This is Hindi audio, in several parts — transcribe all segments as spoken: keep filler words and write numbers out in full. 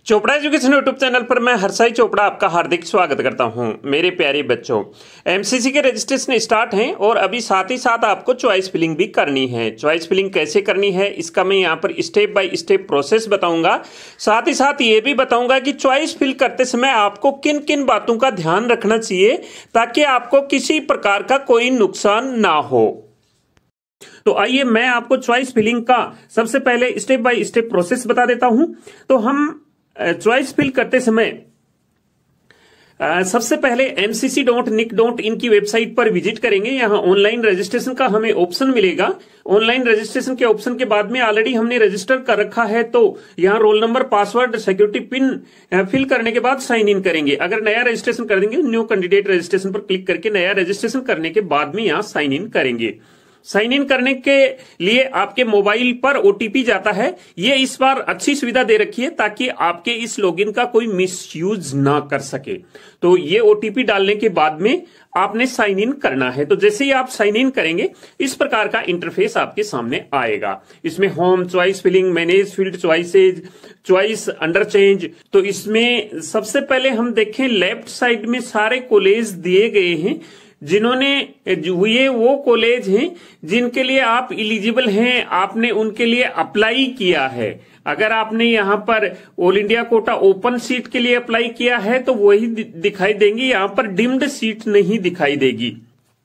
चोपड़ा एजुकेशन यूट्यूब चैनल पर मैं हर्षाई चोपड़ा आपका हार्दिक स्वागत करता हूं। मेरे प्यारे बच्चों, एमसीसी के रजिस्ट्रेशन स्टार्ट हैं और अभी साथ ही साथ आपको चॉइस फिलिंग भी करनी है। चॉइस फिलिंग कैसे करनी है इसका मैं यहां पर स्टेप बाय स्टेप प्रोसेस बताऊंगा। साथ ही साथ ये भी बताऊंगा कि चॉइस फिल करते समय आपको किन किन बातों का ध्यान रखना चाहिए ताकि आपको किसी प्रकार का कोई नुकसान ना हो। तो आइए मैं आपको चॉइस फिलिंग का सबसे पहले स्टेप बाय स्टेप प्रोसेस बता देता हूं। तो हम चॉइस फिल करते समय आ, सबसे पहले M C C dot nic dot in की वेबसाइट पर विजिट करेंगे। यहां ऑनलाइन रजिस्ट्रेशन का हमें ऑप्शन मिलेगा। ऑनलाइन रजिस्ट्रेशन के ऑप्शन के बाद में ऑलरेडी हमने रजिस्टर कर रखा है, तो यहां roll number, password, security pin fill करने के बाद साइन इन करेंगे। अगर नया रजिस्ट्रेशन कर देंगे, न्यू कैंडिडेट रजिस्ट्रेशन पर क्लिक करके नया रजिस्ट्रेशन करने के बाद में यहां साइन इन करेंगे। साइन इन करने के लिए आपके मोबाइल पर ओटीपी जाता है। ये इस बार अच्छी सुविधा दे रखी है ताकि आपके इस लॉगिन का कोई मिसयूज ना कर सके। तो ये ओटीपी डालने के बाद में आपने साइन इन करना है। तो जैसे ही आप साइन इन करेंगे इस प्रकार का इंटरफेस आपके सामने आएगा। इसमें home, choice filling, manage filled choices, choice under change. तो इसमें सबसे पहले हम देखें, लेफ्ट साइड में सारे कॉलेज दिए गए हैं जिन्होंने ये वो कॉलेज हैं जिनके लिए आप इलिजिबल हैं, आपने उनके लिए अप्लाई किया है। अगर आपने यहां पर all India quota open seat के लिए अप्लाई किया है तो वही दिखाई देंगी, यहां पर डिम्ड सीट नहीं दिखाई देगी।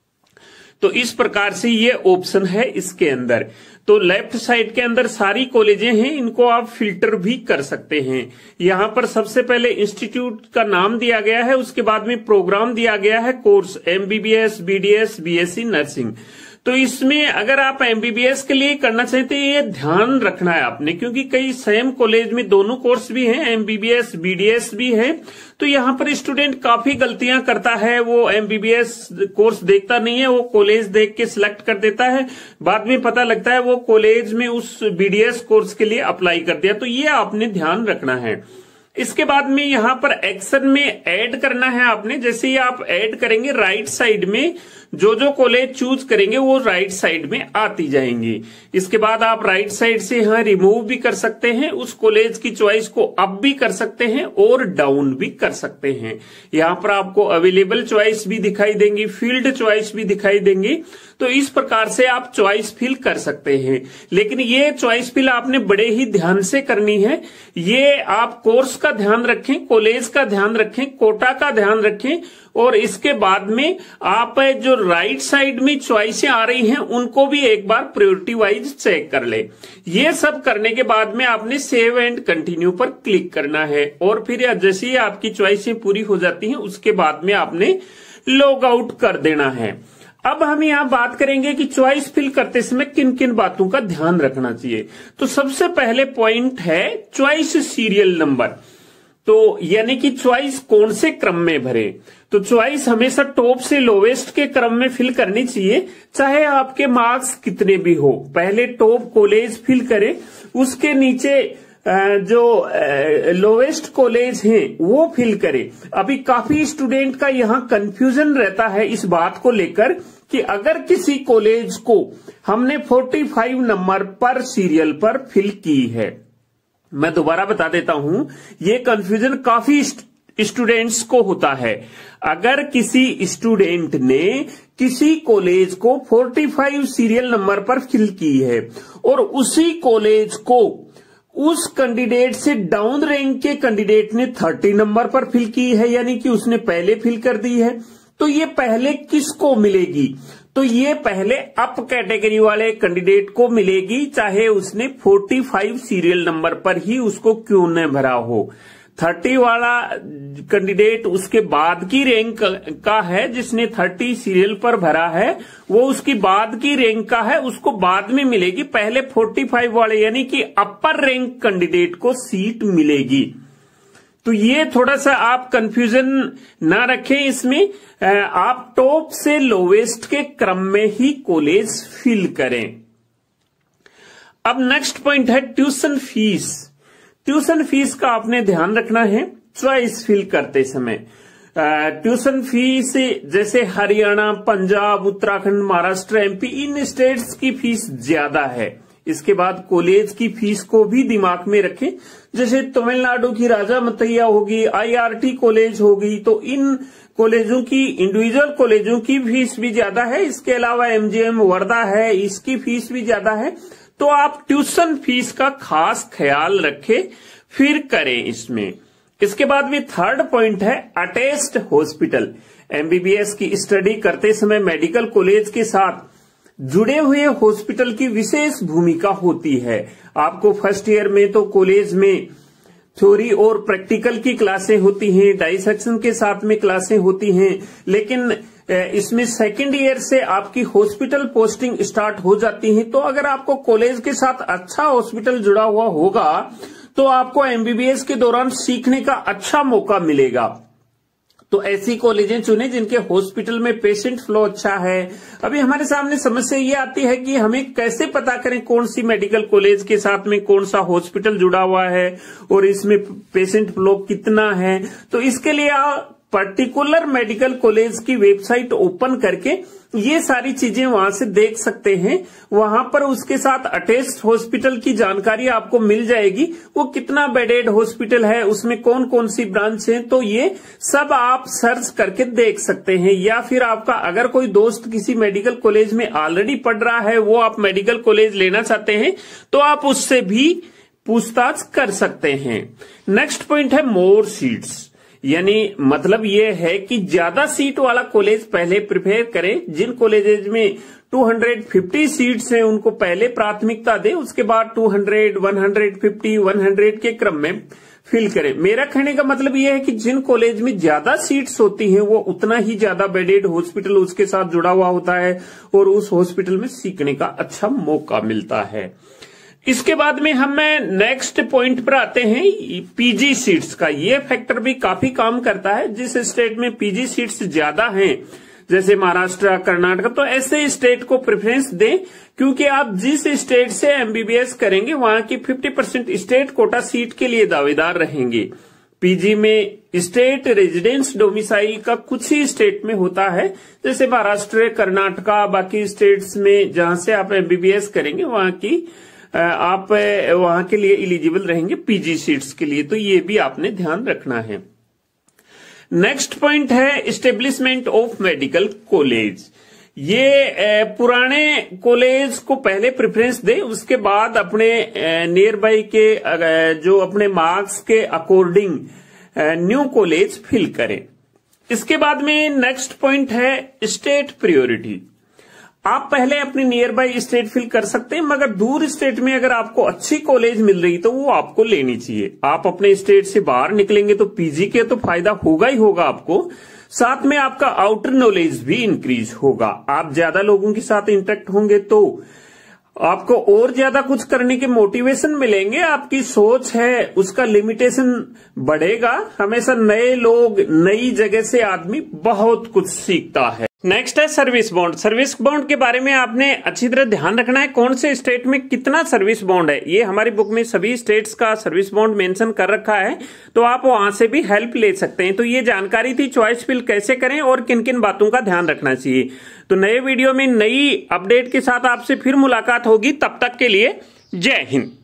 तो इस प्रकार से ये ऑप्शन है इसके अंदर। तो लेफ्ट साइड के अंदर सारी कॉलेजें हैं, इनको आप फिल्टर भी कर सकते हैं। यहां पर सबसे पहले इंस्टीट्यूट का नाम दिया गया है, उसके बाद में प्रोग्राम दिया गया है, course MBBS, BDS, BSc nursing. तो इसमें अगर आप एमबीबीएस के लिए करना चाहते हैं, ये ध्यान रखना है आपने, क्योंकि कई सेम कॉलेज में दोनों कोर्स भी हैं, एमबीबीएस, बीडीएस भी है। तो यहां पर स्टूडेंट काफी गलतियां करता है। वो एमबीबीएस कोर्स देखता नहीं है, वो कॉलेज देख के सिलेक्ट कर देता है, बाद में पता लगता है वो कॉलेज में उस बीडीएस कोर्स के लिए अप्लाई कर दिया। तो ये आपने ध्यान रखना है। इसके बाद में यहां पर एक्शन में ऐड करना है आपने। जैसे ही आप ऐड करेंगे, राइट साइड में जो जो कॉलेज चूज करेंगे वो राइट साइड में आती जाएंगी। इसके बाद आप राइट साइड से यहां रिमूव भी कर सकते हैं, उस कॉलेज की चॉइस को अप भी कर सकते हैं और डाउन भी कर सकते हैं। यहां पर आपको अवेलेबल चॉइस भी दिखाई देंगी, फील्ड चॉइस भी दिखाई देंगी। तो इस प्रकार से आप चॉइस फिल कर सकते हैं। लेकिन ये चॉइस फिल आपने बड़े ही ध्यान से करनी है। ये आप कोर्स का ध्यान रखें, कॉलेज का ध्यान रखें, कोटा का ध्यान रखें, और इसके बाद में आप जो राइट साइड में चॉइसें आ रही हैं उनको भी एक बार प्रायोरिटी वाइज चेक कर ले। ये सब करने के बाद में आपने सेव एंड कंटिन्यू पर क्लिक करना है, और फिर जैसे ही आपकी चॉइसें पूरी हो जाती हैं उसके बाद में आपने लॉग आउट कर देना है। अब हम यहां बात करेंगे कि चॉइस फिल करते समय किन किन बातों का ध्यान रखना चाहिए। तो सबसे पहले पॉइंट है चॉइस सीरियल नंबर। तो यानी कि चॉइस कौन से क्रम में भरे। तो चॉइस हमेशा टॉप से लोवेस्ट के क्रम में फिल करनी चाहिए, चाहे आपके मार्क्स कितने भी हो। पहले टॉप कॉलेज फिल करें, उसके नीचे जो लोवेस्ट कॉलेज हैं वो फिल करें। अभी काफी स्टूडेंट का यहाँ कंफ्यूजन रहता है इस बात को लेकर कि अगर किसी कॉलेज को हमने पैंतालीस नंबर पर सीरियल पर फिल की है, मैं दोबारा बता देता हूं, ये कंफ्यूजन काफी स्टूडेंट्स को होता है। अगर किसी स्टूडेंट ने किसी कॉलेज को पैंतालीस सीरियल नंबर पर फिल की है और उसी कॉलेज को उस कैंडिडेट से डाउन रैंक के कैंडिडेट ने तीस नंबर पर फिल की है, यानी कि उसने पहले फिल कर दी है, तो ये पहले किसको मिलेगी? तो ये पहले अप कैटेगरी वाले कैंडिडेट को मिलेगी, चाहे उसने पैंतालीस सीरियल नंबर पर ही उसको क्यों न भरा हो। तीस वाला कैंडिडेट उसके बाद की रैंक का है, जिसने तीस सीरियल पर भरा है वो उसकी बाद की रैंक का है, उसको बाद में मिलेगी। पहले पैंतालीस वाले यानी कि अपर रैंक कैंडिडेट को सीट मिलेगी। तो ये थोड़ा सा आप कंफ्यूजन ना रखें इसमें, आप टॉप से लोवेस्ट के क्रम में ही कॉलेज फिल करें। अब नेक्स्ट पॉइंट है ट्यूशन फीस। ट्यूशन फीस का आपने ध्यान रखना है चॉइस फिल करते समय। ट्यूशन फीस जैसे हरियाणा, पंजाब, उत्तराखंड, महाराष्ट्र, एमपी, इन स्टेट्स की फीस ज्यादा है। इसके बाद कॉलेज की फीस को भी दिमाग में रखें। जैसे तमिलनाडु की राजा मतैया होगी, आईआरटी कॉलेज होगी, तो इन कॉलेजों की, इंडिविजुअल कॉलेजों की फीस भी ज्यादा है। इसके अलावा एमजीएम वर्धा है, इसकी फीस भी ज्यादा है। तो आप ट्यूशन फीस का खास ख्याल रखें, फिर करें इसमें। इसके बाद में थर्ड पॉइंट है अटैच्ड हॉस्पिटल। एमबीबीएस की स्टडी करते समय मेडिकल कॉलेज के साथ जुड़े हुए हॉस्पिटल की विशेष भूमिका होती है। आपको फर्स्ट ईयर में तो कॉलेज में थ्योरी और प्रैक्टिकल की क्लासें होती हैं, डाइसेक्शन के साथ में क्लासें होती हैं, लेकिन इसमें सेकेंड ईयर से आपकी हॉस्पिटल पोस्टिंग स्टार्ट हो जाती है। तो अगर आपको कॉलेज के साथ अच्छा हॉस्पिटल जुड़ा हुआ होगा तो आपको एमबीबीएस के दौरान सीखने का अच्छा मौका मिलेगा। तो ऐसी कॉलेजें चुने जिनके हॉस्पिटल में पेशेंट फ्लो अच्छा है। अभी हमारे सामने समस्या ये आती है कि हमें कैसे पता करें कौन सी मेडिकल कॉलेज के साथ में कौन सा हॉस्पिटल जुड़ा हुआ है और इसमें पेशेंट फ्लो कितना है। तो इसके लिए आप पर्टिकुलर मेडिकल कॉलेज की वेबसाइट ओपन करके ये सारी चीजें वहां से देख सकते हैं। वहां पर उसके साथ अटैच्ड हॉस्पिटल की जानकारी आपको मिल जाएगी, वो कितना बेडेड हॉस्पिटल है, उसमें कौन कौन सी ब्रांच है, तो ये सब आप सर्च करके देख सकते हैं। या फिर आपका अगर कोई दोस्त किसी मेडिकल कॉलेज में ऑलरेडी पढ़ रहा है, वो आप मेडिकल कॉलेज लेना चाहते हैं, तो आप उससे भी पूछताछ कर सकते हैं। नेक्स्ट पॉइंट है मोर सीट्स, यानी मतलब ये है कि ज्यादा सीट वाला कॉलेज पहले प्रिपेयर करें। जिन कॉलेजेज में दो सौ पचास सीट्स हैं उनको पहले प्राथमिकता दें, उसके बाद दो सौ, एक सौ पचास, सौ के क्रम में फिल करें। मेरा कहने का मतलब यह है कि जिन कॉलेज में ज्यादा सीट्स होती हैं वो उतना ही ज्यादा बेडेड हॉस्पिटल उसके साथ जुड़ा हुआ होता है और उस हॉस्पिटल में सीखने का अच्छा मौका मिलता है। इसके बाद में हम नेक्स्ट पॉइंट पर आते हैं पीजी सीट्स का। ये फैक्टर भी काफी काम करता है। जिस स्टेट में पीजी सीट्स ज्यादा हैं, जैसे महाराष्ट्र, कर्नाटक, तो ऐसे स्टेट को प्रेफरेंस दें, क्योंकि आप जिस स्टेट से एमबीबीएस करेंगे वहां की पचास परसेंट स्टेट कोटा सीट के लिए दावेदार रहेंगे। पीजी में स्टेट रेजिडेंस डोमिसाइल का कुछ ही स्टेट में होता है, जैसे महाराष्ट्र, कर्नाटका, बाकी स्टेट्स में जहां से आप एमबीबीएस करेंगे वहां की आप वहां के लिए एलिजिबल रहेंगे पीजी सीट्स के लिए। तो ये भी आपने ध्यान रखना है। नेक्स्ट पॉइंट है एस्टेब्लिशमेंट ऑफ मेडिकल कॉलेज। ये पुराने कॉलेज को पहले प्रेफरेंस दें, उसके बाद अपने नियर बाई के जो अपने मार्क्स के अकॉर्डिंग न्यू कॉलेज फिल करें। इसके बाद में नेक्स्ट पॉइंट है स्टेट प्रायोरिटी। आप पहले अपने नियर बाई स्टेट फिल कर सकते हैं, मगर दूर स्टेट में अगर आपको अच्छी कॉलेज मिल रही तो वो आपको लेनी चाहिए। आप अपने स्टेट से बाहर निकलेंगे तो पीजी के तो फायदा होगा ही होगा आपको, साथ में आपका आउटर नॉलेज भी इंक्रीज होगा। आप ज्यादा लोगों के साथ इंटरेक्ट होंगे तो आपको और ज्यादा कुछ करने के मोटिवेशन मिलेंगे। आपकी सोच है उसका लिमिटेशन बढ़ेगा। हमेशा नए लोग, नई जगह से आदमी बहुत कुछ सीखता है। नेक्स्ट है सर्विस बॉन्ड। सर्विस बॉन्ड के बारे में आपने अच्छी तरह ध्यान रखना है, कौन से स्टेट में कितना सर्विस बॉन्ड है। ये हमारी बुक में सभी स्टेट्स का सर्विस बॉन्ड मेंशन कर रखा है, तो आप वहां से भी हेल्प ले सकते हैं। तो ये जानकारी थी चॉइस फिल कैसे करें और किन किन बातों का ध्यान रखना चाहिए। तो नए वीडियो में नई अपडेट के साथ आपसे फिर मुलाकात होगी। तब तक के लिए जय हिंद।